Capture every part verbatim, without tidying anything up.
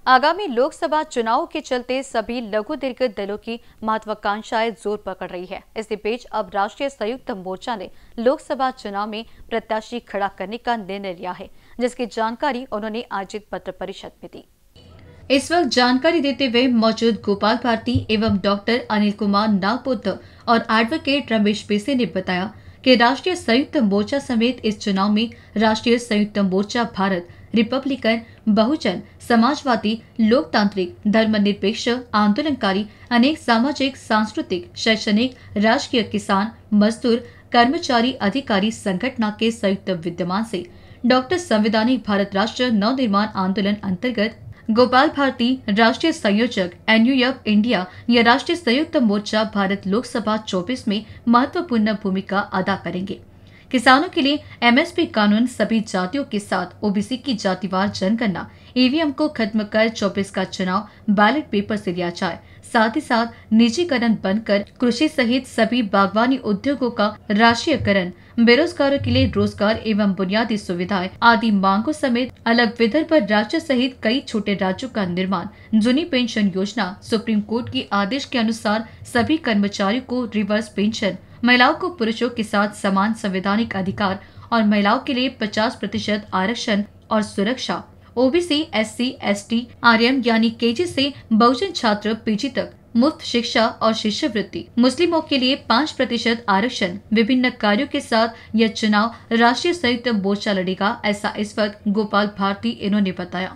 आगामी लोकसभा चुनाव के चलते सभी लघु दीर्घ दलों की महत्वाकांक्षाएं जोर पकड़ रही है। इसी बीच अब राष्ट्रीय संयुक्त मोर्चा ने लोकसभा चुनाव में प्रत्याशी खड़ा करने का निर्णय लिया है, जिसकी जानकारी उन्होंने आयोजित पत्र परिषद में दी। इस वक्त जानकारी देते हुए मौजूद गोपाल भारती एवं डॉक्टर अनिल कुमार नागपुत्र और एडवोकेट रमेश पेसे ने बताया कि राष्ट्रीय संयुक्त मोर्चा समेत इस चुनाव में राष्ट्रीय संयुक्त मोर्चा भारत, रिपब्लिकन, बहुजन, समाजवादी, लोकतांत्रिक, धर्मनिरपेक्ष, आंदोलनकारी, अनेक सामाजिक, सांस्कृतिक, शैक्षणिक, राजकीय, किसान, मजदूर, कर्मचारी, अधिकारी संगठन के संयुक्त विद्यमान से डॉक्टर संवैधानिक भारत राष्ट्र नवनिर्माण आंदोलन अंतर्गत गोपाल भारती राष्ट्रीय संयोजक एनयूएफ इंडिया या राष्ट्रीय संयुक्त मोर्चा भारत लोकसभा चौबीस में महत्वपूर्ण भूमिका अदा करेंगे। किसानों के लिए एमएसपी कानून, सभी जातियों के साथ ओबीसी की जातिवार जनगणना, ईवीएम को खत्म कर चौबीस का चुनाव बैलेट पेपर से लिया जाए, साथ ही साथ निजीकरण बंद कर कृषि सहित सभी बागवानी उद्योगों का राष्ट्रीयकरण, बेरोजगारों के लिए रोजगार एवं बुनियादी सुविधाएं आदि मांगों समेत अलग विदर्भ राज्य सहित कई छोटे राज्यों का निर्माण, जूनी पेंशन योजना, सुप्रीम कोर्ट के आदेश के अनुसार सभी कर्मचारियों को रिवर्स पेंशन, महिलाओं को पुरुषों के साथ समान संवैधानिक अधिकार और महिलाओं के लिए पचास प्रतिशत आरक्षण और सुरक्षा, ओबीसी, एससी, एसटी, आरएम यानी केजी से बहुजन छात्र पीजी तक मुफ्त शिक्षा और शिष्यवृत्ति, मुस्लिमों के लिए पाँच प्रतिशत आरक्षण, विभिन्न कार्यों के साथ यह चुनाव राष्ट्रीय संयुक्त मोर्चा लड़ेगा, ऐसा इस वक्त गोपाल भारती इन्होंने बताया।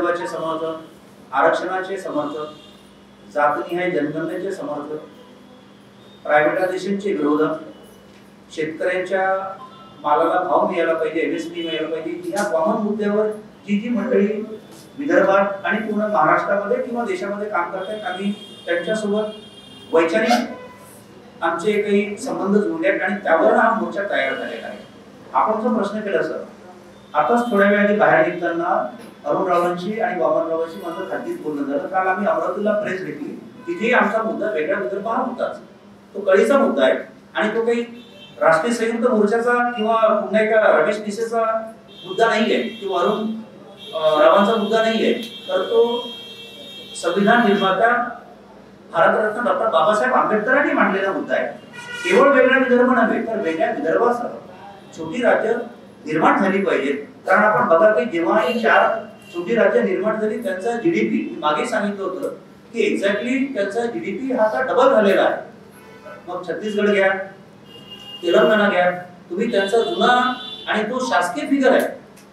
आरक्षणाचे समर्थक, जातनिहाय जनगणनेचे समर्थक, प्रायव्हेटायझेशनचे विरोधक, शेतकऱ्यांच्या मालाला भाव मिळाला पाहिजे, एमएसपी मिळाला पाहिजे, या कॉमन मुद्द्यावर जी जी मंडळी विदर्भात आणि पूर्ण महाराष्ट्रामध्ये किंवा देशामध्ये काम करतात, आम्ही त्यांच्यासोबत वैचारिक आमचे काही संबंध जोडलेत आणि त्यावर हा मोर्चा तयार झालेला आहे। आपण जो प्रश्न केला सर, आताच थोड्या वेळाने बाहेर निघताना अरुण रावांशी आणि वामन रावांशी माझं खात्रीत बोलणं झालं, काल आम्ही अमरावतीला प्रेस घेतली, तिथे आमचा मुद्दा वेगळ्या विदर्भात होताच, तो कळीचा मुद्दा आहे आणि तो काही राष्ट्रीय संयुक्त मोर्चाचा किंवा पुन्हा एका रमेश पिसेचा मुद्दा नाहीये किंवा अरुण रावांचा मुद्दा नाहीये, तर तो संविधान निर्माता भारतरत्न डॉक्टर बाबासाहेब आंबेडकरांनी मांडलेला मुद्दा आहे। केवळ वेगळ्या विदर्भ नव्हे तर वेगळ्या विदर्भासह छोटी राज्य निर्माण झाली पाहिजे, कारण आपण बघा की जेव्हा ही चार छोटी राज्य निर्माण झाली त्यांचा जीडीपी मागे सांगितलं होतं की एक्झॅक्टली त्यांचा जीडीपी हा आता डबल झालेला आहे। मग छत्तीसगड घ्या, तेलंगणा घ्या, तुम्ही त्यांचा जुना आणि तो शासकीय फिगर आहे।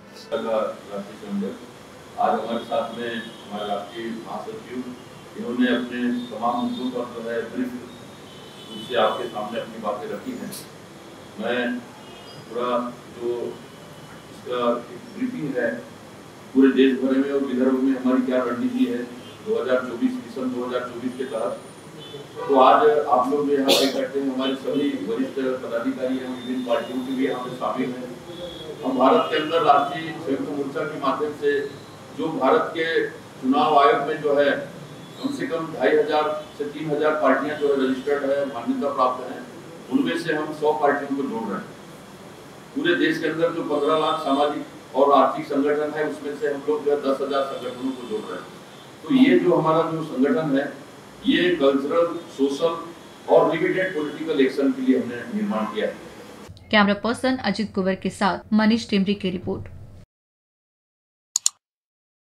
आज हमारे साथ में हमारे राष्ट्रीय महासचिव, इन्होंने अपने तमाम मुद्दों पर जो है ब्रीफ रूप से आपके सामने अपनी बातें रखी हैं। मैं पूरा जो इसका ब्रीफिंग है पूरे देश भर में और विदर्भ में हमारी क्या रणनीति है दो हज़ार चौबीस मिशन दो हज़ार चौबीस के तहत, तो आज आप लोग यहाँ पे करते हैं, हमारे सभी वरिष्ठ पदाधिकारी हैं, विभिन्न पार्टियों के भी यहाँ पे शामिल हैं। हम भारत के अंदर राष्ट्रीय संयुक्त मोर्चा के माध्यम से जो भारत के चुनाव आयोग में जो है कम से कम ढाई हजार से तीन हजार पार्टियां जो है रजिस्टर्ड है, मान्यता प्राप्त हैं, उनमें से हम सौ पार्टियों को जोड़ रहे हैं। पूरे देश के अंदर जो पंद्रह लाख सामाजिक और आर्थिक संगठन है, उसमें से हम लोग जो है दस हजार संगठनों को जोड़ रहे हैं। तो ये जो हमारा जो संगठन है, ये कल्चरल, सोशल और लिमिटेड पॉलिटिकल एक्शन के लिए हमने निर्माण किया है। कैमरा पर्सन अजित कुंवर के साथ मनीष टिमरी की रिपोर्ट।